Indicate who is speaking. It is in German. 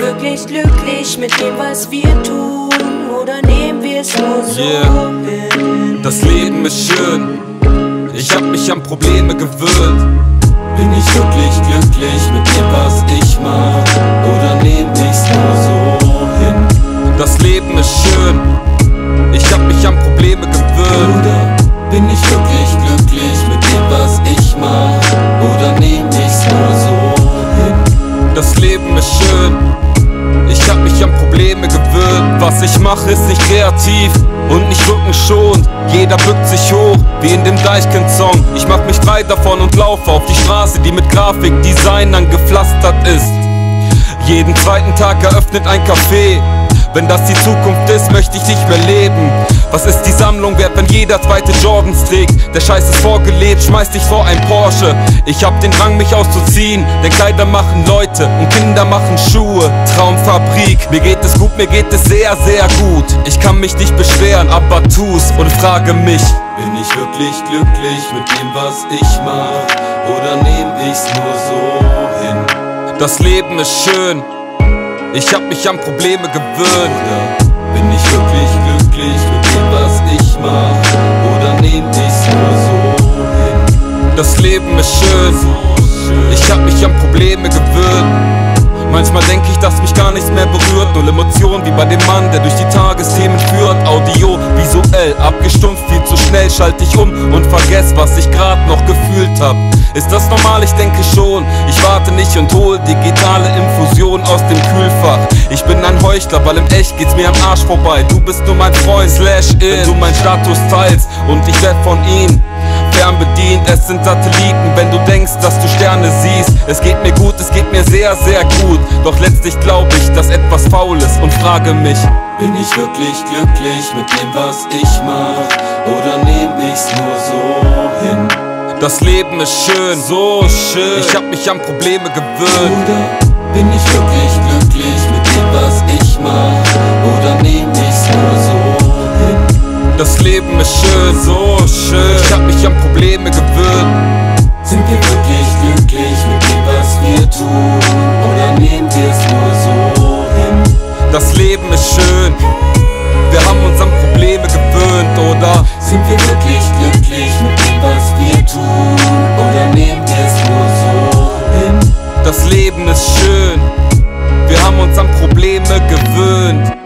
Speaker 1: wirklich glücklich mit dem, was wir tun? Oder nehmen wir es nur so hin?
Speaker 2: Das Leben ist schön, ich hab mich an Probleme gewöhnt.
Speaker 3: Bin ich wirklich glücklich mit dem, was ich mach? Oder nehm ich's nur so hin?
Speaker 2: Das Leben ist schön, ich hab mich an Probleme gewöhnt.
Speaker 3: Oder bin ich wirklich glücklich mit dem, was ich mach? Oder nehm ich's nur so hin?
Speaker 2: Das Leben ist schön, ich hab mich an Probleme gewöhnt. Was ich mache ist nicht kreativ und nicht rückenschonend. Jeder bückt sich hoch, wie in dem Deichkind-Song. Ich mach mich frei davon und laufe auf die Straße, die mit Grafikdesignern gepflastert ist. Jeden zweiten Tag eröffnet ein Café. Wenn das die Zukunft ist, möchte ich nicht mehr leben. Was ist die Sammlung wert, wenn jeder zweite Jordans trägt? Der Scheiß ist vorgelebt, schmeiß dich vor ein Porsche. Ich hab den Drang, mich auszuziehen, denn Kleider machen Leute und Kinder machen Schuhe. Traumfabrik, mir geht es gut, mir geht es sehr, sehr gut. Ich kann mich nicht beschweren, aber tu's und frage mich:
Speaker 3: Bin ich wirklich glücklich mit dem, was ich mach? Oder nehm ich's nur so hin?
Speaker 2: Das Leben ist schön, ich hab mich an Probleme gewöhnt.
Speaker 3: Oder bin ich wirklich glücklich mit dem, was ich mach? Oder nehm ich's nur so hin?
Speaker 2: Das Leben ist schön, ich hab mich an Probleme gewöhnt. Manchmal denke ich, dass mich gar nichts mehr berührt. Null Emotionen wie bei dem Mann, der durch die Tagesthemen führt. Audio, visuell, abgestumpft, viel zu schnell schalte ich um und vergess, was ich grad noch gefühlt hab. Ist das normal? Ich denke schon. Ich warte nicht und hol digitale Infusion aus dem Kühlfach. Ich bin ein Heuchler, weil in echt geht's mir am Arsch vorbei. Du bist nur mein Freund, /in, wenn du meinen Status teilst und ich werd von ihm fernbedient. Es sind Satelliten, wenn du denkst, dass du Sterne siehst. Es geht mir gut, es geht mir sehr, sehr gut. Doch letztlich glaub ich, dass etwas faul ist und frage mich:
Speaker 3: Bin ich wirklich glücklich mit dem, was ich mach? Oder nehm ich's nur so hin?
Speaker 2: Das Leben ist schön, so schön. Ich hab mich an Probleme gewöhnt.
Speaker 3: Oder bin ich wirklich glücklich mit dem, was ich mach? Oder nehm ich's nur so hin?
Speaker 2: Das Leben ist schön, so schön. Ich hab mich an Probleme gewöhnt.
Speaker 3: Sind wir wirklich glücklich mit dem, was wir tun? Oder nehmen wir's nur so hin?
Speaker 2: Das Leben ist schön, wir haben uns an Probleme gewöhnt, oder?
Speaker 3: Sind wir wirklich glücklich mit dem, was wir tun? Oder nehmen wir's nur so hin?
Speaker 2: Das Leben ist schön, wir haben uns an Probleme gewöhnt.